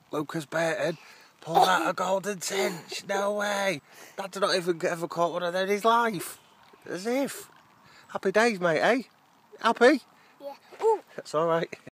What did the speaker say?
Lucas Burton pulled out a golden tench. No way. Dad's not even ever caught one of them in his life. As if. Happy days, mate, eh? Happy? Yeah. Ooh. That's alright.